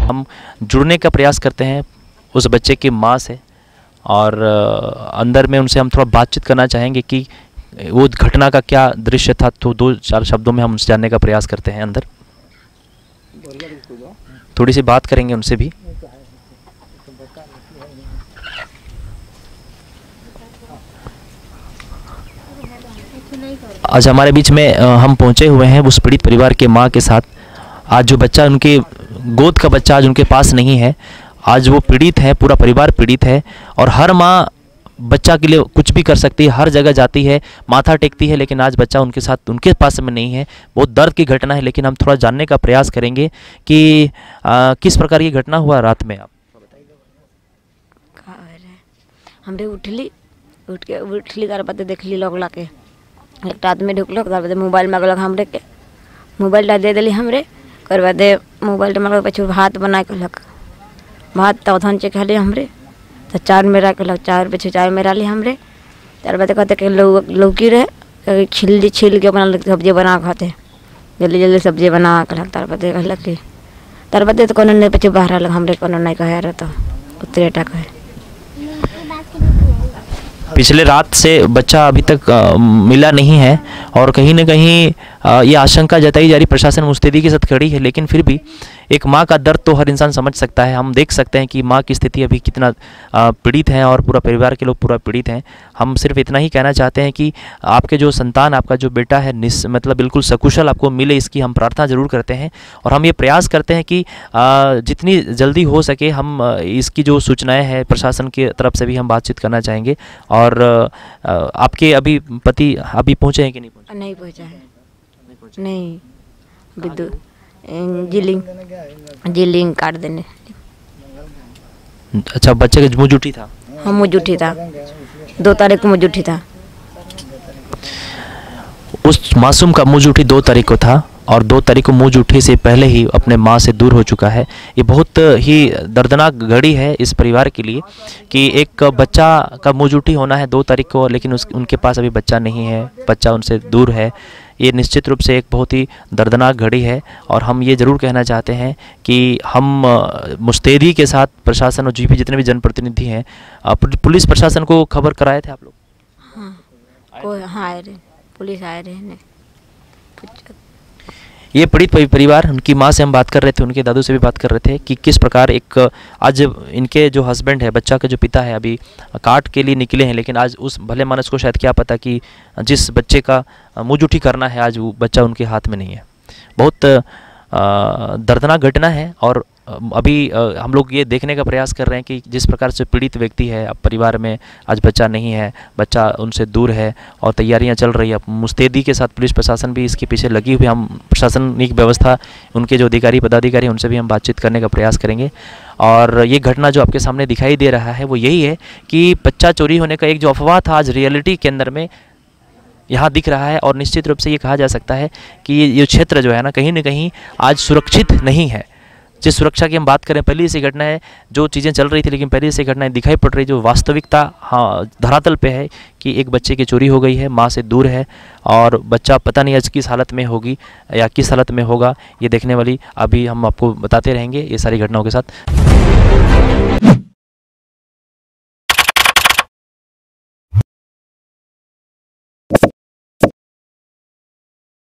हम जुड़ने का प्रयास करते हैं उस बच्चे की माँ से, और अंदर में उनसे हम थोड़ा बातचीत करना चाहेंगे कि वो घटना का क्या दृश्य था। तो 2-4 शब्दों में हम उनसे जानने का प्रयास करते हैं। अंदर थोड़ी सी बात करेंगे उनसे भी। आज हमारे बीच में हम पहुंचे हुए हैं उस पीड़ित परिवार के माँ के साथ। आज जो बच्चा, उनके गोद का बच्चा आज उनके पास नहीं है। आज वो पीड़ित है, पूरा परिवार पीड़ित है, और हर माँ बच्चा के लिए कुछ भी कर सकती है, हर जगह जाती है, माथा टेकती है, लेकिन आज बच्चा उनके साथ, उनके पास में नहीं है। बहुत दर्द की घटना है, लेकिन हम थोड़ा जानने का प्रयास करेंगे कि किस प्रकार ये घटना हुआ रात में। आप हमरे उठली तार बाद देखली लगला के एक आदमी ढुकल, तार बाद मोबाइल मांगल हमरे के, मोबाइल दे दिली हमरे। कर बाद मोबाइल मांगल पीछे भात बना के लग, भात तौथन चे खाली हमरे तो 4 मेरा के लग, 4 पीछे 4 मेरा ली हमरे। तार बाद कहते कि लौकी रहे छील के अपना सब्जी बना खाते, जल्दी जल्दी सब्जी बना के लग। तार बाद कहलक कि तार बाद तो कोनो नहीं पीछे बाहर लग, हमरे कोनो नहीं कहे रहे, तो उतरे टाक है। पिछले रात से बच्चा अभी तक मिला नहीं है, और कहीं न कहीं ये आशंका जताई जा रही, प्रशासन मुस्तैदी के साथ खड़ी है, लेकिन फिर भी एक माँ का दर्द तो हर इंसान समझ सकता है। हम देख सकते हैं कि माँ की स्थिति अभी कितना पीड़ित है, और पूरा परिवार के लोग पूरा पीड़ित हैं। हम सिर्फ इतना ही कहना चाहते हैं कि आपके जो संतान, आपका जो बेटा है, मतलब बिल्कुल सकुशल आपको मिले, इसकी हम प्रार्थना जरूर करते हैं। और हम ये प्रयास करते हैं कि जितनी जल्दी हो सके हम इसकी जो सूचनाएँ हैं प्रशासन की तरफ से भी हम बातचीत करना चाहेंगे। और आपके अभी पति अभी पहुँचे हैं कि नहीं पहुँचे? नहीं पहुँचा है, नहीं विद्युत जिलिंग काट देने। अच्छा, बच्चे का मुँह जुठी था? हाँ, मुँह जुठी था, 2 तारीख को मुँह जुठी था। उस मासूम का मुँह जुठी 2 तारीख को था, और 2 तारीख को मुँह जुठी से पहले ही अपने माँ से दूर हो चुका है। ये बहुत ही दर्दनाक घड़ी है इस परिवार के लिए कि एक बच्चा का मुँह जुठी होना है 2 तारीख को, लेकिन उनके पास अभी बच्चा नहीं है, बच्चा उनसे दूर है। ये निश्चित रूप से एक बहुत ही दर्दनाक घड़ी है। और हम ये ज़रूर कहना चाहते हैं कि हम मुस्तैदी के साथ प्रशासन और जीपी जितने भी जनप्रतिनिधि हैं, पुलिस प्रशासन को खबर कराए थे आप लोग? हाँ, आए रहे, पुलिस आए रहे। ये पीड़ित परिवार, उनकी माँ से हम बात कर रहे थे, उनके दादू से भी बात कर रहे थे कि किस प्रकार एक आज इनके जो हस्बैंड है, बच्चा का जो पिता है, अभी काट के लिए निकले हैं, लेकिन आज उस भले मानस को शायद क्या पता कि जिस बच्चे का मुँह जुठी करना है, आज वो बच्चा उनके हाथ में नहीं है। बहुत दर्दनाक घटना है। और अभी हम लोग ये देखने का प्रयास कर रहे हैं कि जिस प्रकार से पीड़ित व्यक्ति है, अब परिवार में आज बच्चा नहीं है, बच्चा उनसे दूर है, और तैयारियां चल रही है मुस्तैदी के साथ। पुलिस प्रशासन भी इसके पीछे लगी हुई। हम प्रशासनिक व्यवस्था, उनके जो अधिकारी पदाधिकारी, उनसे भी हम बातचीत करने का प्रयास करेंगे। और ये घटना जो आपके सामने दिखाई दे रहा है वो यही है कि बच्चा चोरी होने का एक जो अफवाह था, आज रियलिटी के अंदर में यहाँ दिख रहा है। और निश्चित रूप से ये कहा जा सकता है कि ये क्षेत्र जो है ना, कहीं न कहीं आज सुरक्षित नहीं है। जिस सुरक्षा की हम बात करें, पहले से घटना है, जो चीज़ें चल रही थी, लेकिन पहले से घटनाएं दिखाई पड़ रही, जो वास्तविकता हाँ धरातल पे है कि एक बच्चे की चोरी हो गई है, माँ से दूर है, और बच्चा पता नहीं आज किस हालत में होगी या किस हालत में होगा, ये देखने वाली अभी हम आपको बताते रहेंगे ये सारी घटनाओं के साथ।